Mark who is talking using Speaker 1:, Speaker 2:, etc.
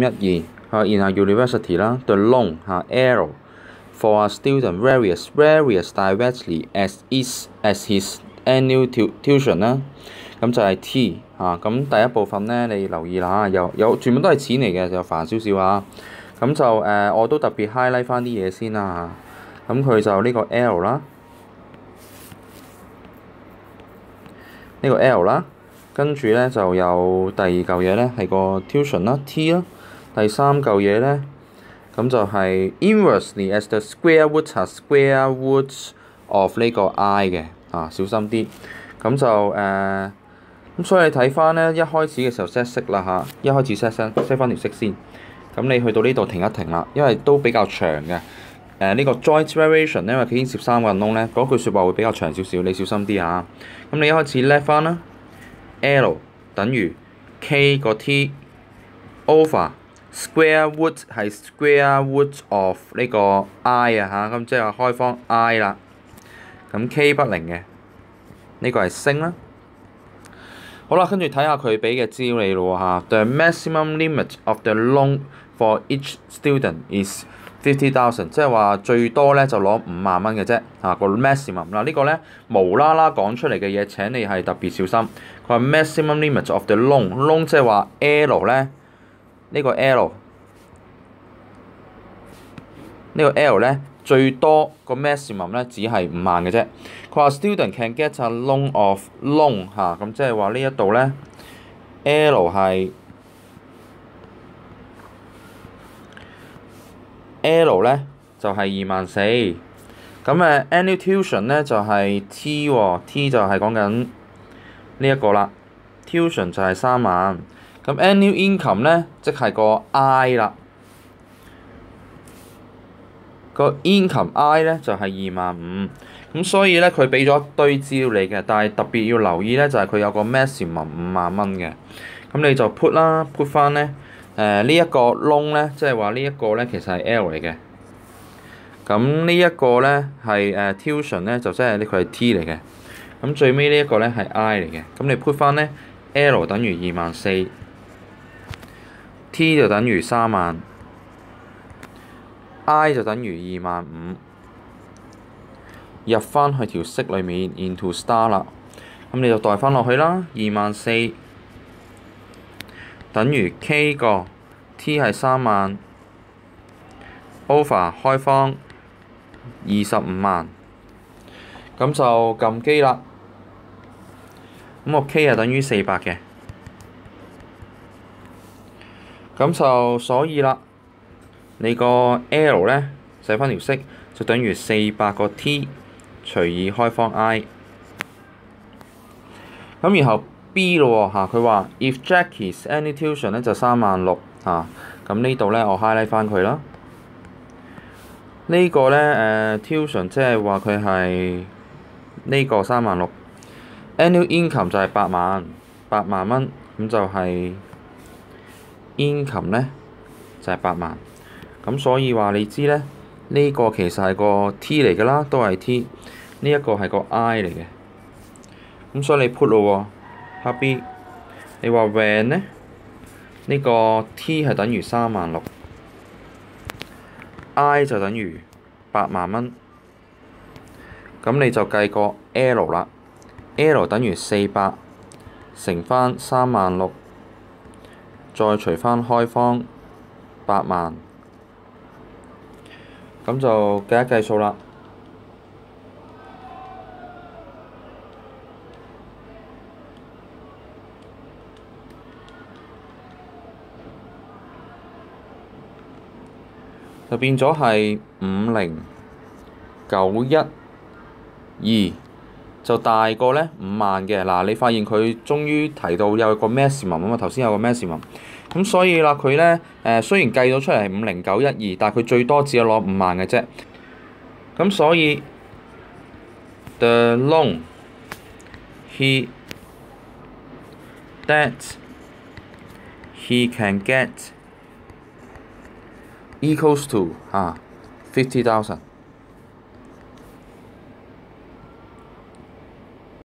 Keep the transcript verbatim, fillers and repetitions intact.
Speaker 1: 一二嚇，然後 university 啦 ，the loan 嚇 L for a student varies varies directly as is as his annual tuition 啦，咁就係 T 嚇。咁第一部分咧，你留意啦，有有全部都係錢嚟嘅，就煩少少啊。咁就誒、呃，我都特別 highlight 翻啲嘢先啦嚇。咁佢就呢個 L 啦，呢、這個 L 啦。跟住咧就有第二嚿嘢咧係個 tuition 啦 T 啦，第三嚿嘢咧咁就係 inversely as the square root 係 square root of 呢個 I 嘅啊，小心啲。咁就誒咁、呃、所以你睇翻咧一開始嘅時候 set 式啦嚇，一開始 set set set 翻條式先。咁你去到呢度停一停啦，因為都比較長嘅。誒、呃、呢、這個 joint variation 因為佢牽涉三個人窿咧，嗰句説話會比較長少少，你小心啲嚇。咁你一開始 let 翻啦。L 等於 K 個 T over square root 係 square root of 呢個 I 啊嚇，咁即係話開方 I 啦。咁 K 不零嘅，呢個係升啦。好啦，跟住睇下佢俾嘅資料你咯嚇。The maximum limit of the loan for each student is fifty thousand， 即係話最多咧就攞五萬蚊嘅啫嚇，個 maximum 嗱，呢個咧無啦啦講出嚟嘅嘢，請你係特別小心。佢話 maximum limit of the loan loan 即係話 L 咧，呢個 L 呢個 L 咧最多個 maximum 咧只係五萬嘅啫。佢話 student can get a loan of loan 嚇，咁即係話呢一度咧 L 係。L 咧就係二萬四，咁誒 annual tuition 咧就係 T 喎 ，T 就係講緊呢一個啦 ，tuition 就係三萬，咁 annual income 咧即係個 I 啦，個 income I 咧就係二萬五，咁所以咧佢俾咗一堆資料你嘅，但係特別要留意咧就係佢有個 maximum 五萬蚊嘅，咁你就 put 啦 ，put 翻咧。誒、呃這個、呢一個窿咧，即係話呢一個咧，其實係 L 嚟嘅。咁呢一個咧係誒 tuition 咧，就即係呢佢係 T 嚟嘅。咁最尾呢一個咧係 I 嚟嘅。咁你 put 翻咧 L 等於二萬四 ，T 就等於三萬 ，I 就等於二萬五。入翻去條式裡面 into star 啦。咁你就代翻落去啦，二萬四。等於 K 個 T 係三萬 over 開方二十五萬，咁就撳機啦。咁個 K 係等於四百嘅，咁就所以啦，你個 L 咧寫翻條式就等於四百個 T 除以開方 I， 咁然後。B 咯喎嚇，佢話 if Jackie's annual tuition 咧就三萬六嚇，咁呢度咧我 highlight 翻佢啦。呢個咧誒 tuition 即係話佢係呢個三萬六 ，annual income 就係八萬八萬蚊，咁就係 income 咧就係八萬，咁所以話你知咧呢個其實係個 T 嚟㗎啦，都係 T， 呢一個係個 I 嚟嘅，咁所以你 put 咯喎。下 B， 你話 when 呢？呢、這個 T 係等於三萬六 ，I 就等於八萬蚊。咁你就計個 L 啦 ，L 等於四百乘翻三萬六，再除翻開方八萬，咁就計一計數啦。就變咗係五零九一二，就大過咧五萬嘅。嗱，你發現佢終於提到有個 maximum 啊嘛，頭先有個 maximum，咁所以啦，佢咧誒雖然計到出嚟係五零九一二，但係佢最多只有攞五萬嘅啫。咁所以 the loan he that he can get equals to 啊 fifty thousand。